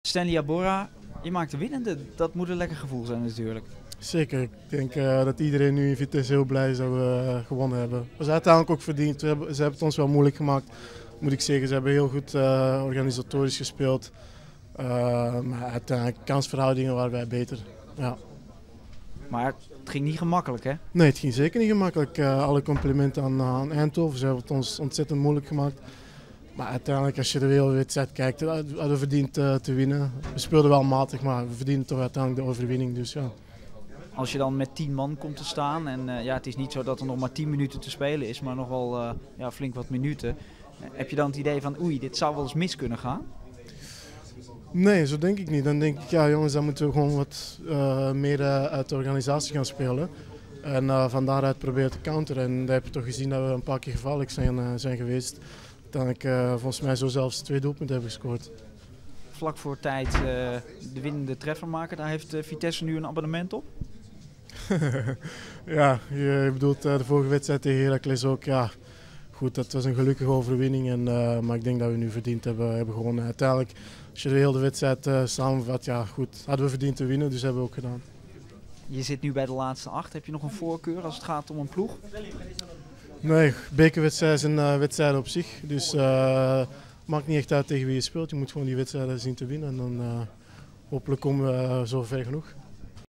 Stanley Yabora, je maakt de winnende. Dat moet een lekker gevoel zijn natuurlijk. Zeker. Ik denk dat iedereen nu in Vitesse heel blij is dat we gewonnen hebben. Dat was uiteindelijk ook verdiend. Ze hebben het ons wel moeilijk gemaakt, moet ik zeggen. Ze hebben heel goed organisatorisch gespeeld. Maar uiteindelijk kansverhoudingen waren wij beter. Ja. Maar het ging niet gemakkelijk, hè? Nee, het ging zeker niet gemakkelijk. Alle complimenten aan Eindhoven. Ze hebben het ons ontzettend moeilijk gemaakt. Maar uiteindelijk, als je de hele wedstrijd kijkt, hadden we verdiend te winnen. We speelden wel matig, maar we verdienen toch uiteindelijk de overwinning. Dus ja. Als je dan met 10 man komt te staan en het is niet zo dat er nog maar 10 minuten te spelen is, maar nog wel flink wat minuten. Heb je dan het idee van oei, dit zou wel eens mis kunnen gaan? Nee, zo denk ik niet. Dan denk ik, ja jongens, dan moeten we gewoon wat meer uit de organisatie gaan spelen. En van daaruit proberen te counteren. En daar heb je toch gezien dat we een paar keer gevaarlijk zijn geweest. Uiteindelijk volgens mij zo zelfs 2 doelpunten hebben gescoord. Vlak voor tijd de winnende treffer maken, daar heeft Vitesse nu een abonnement op? Ja, je bedoelt de vorige wedstrijd tegen Heracles ook. Ja, goed, dat was een gelukkige overwinning. Maar ik denk dat we nu verdiend hebben gewonnen. Uiteindelijk, als je de hele wedstrijd samenvat, ja goed, hadden we verdiend te winnen, dus hebben we ook gedaan. Je zit nu bij de laatste 8. Heb je nog een voorkeur als het gaat om een ploeg? Nee, bekerwedstrijden zijn wedstrijden op zich. Dus het maakt niet echt uit tegen wie je speelt. Je moet gewoon die wedstrijden zien te winnen. En dan hopelijk komen we zo ver genoeg.